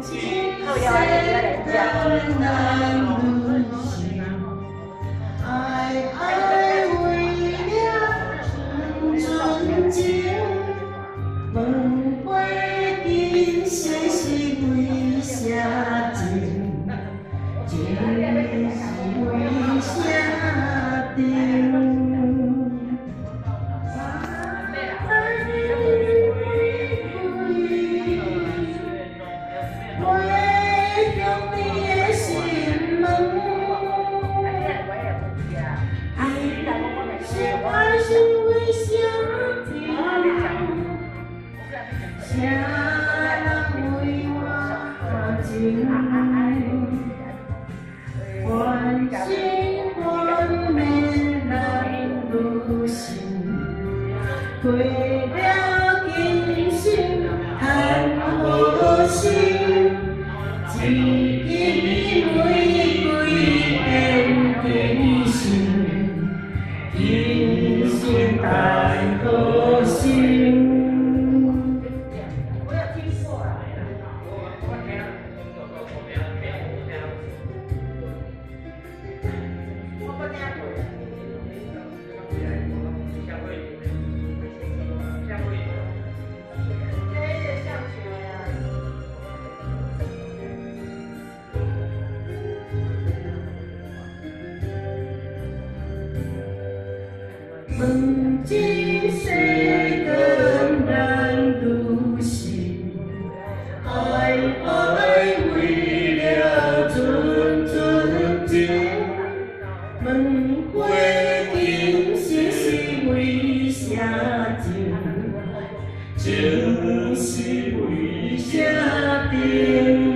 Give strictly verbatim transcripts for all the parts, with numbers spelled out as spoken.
靠腰啊，这个两家。 爱爱为了纯情，问过今世是为啥情？情是为啥定？ 谁人为我情？关心关恋人如心，过了今生叹何心？一枝玫瑰变真心，今生叹何心？ 问今世更难独行，爱爱为了纯纯情，问过今世是为啥情？情是为啥定？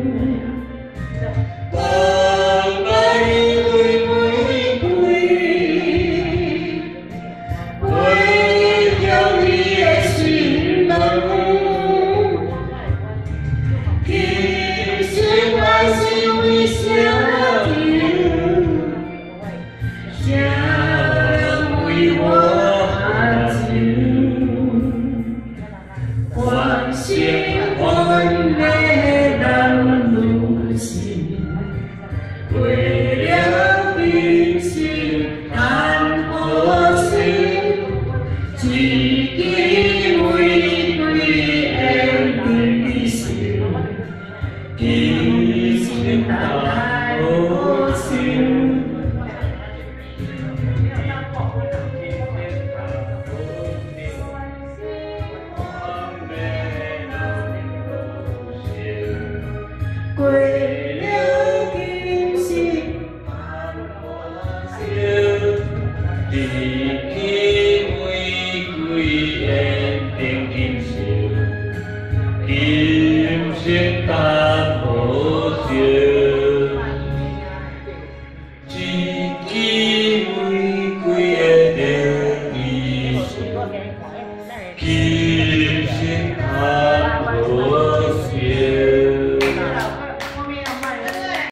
为了平生叹何心？一枝玫瑰缘真心，今生叹何心？ 过了今生叹何心？一枝玫瑰缘定今生，今生叹。